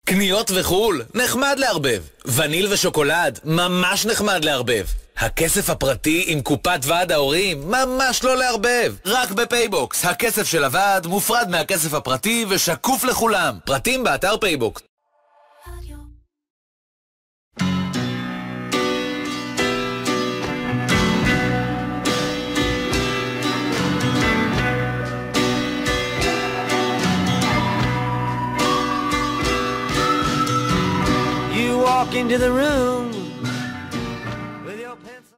קניות וחול, נחמד לערבב. וניל ושוקולד, ממש נחמד לערבב. הכסף הפרטי עם קופת ועד ההורים, ממש לא לערבב. רק בפייבוקס, הכסף של הוועד מופרד מהכסף הפרטי ושקוף לכולם. פרטים באתר פייבוקס. Walk into the room,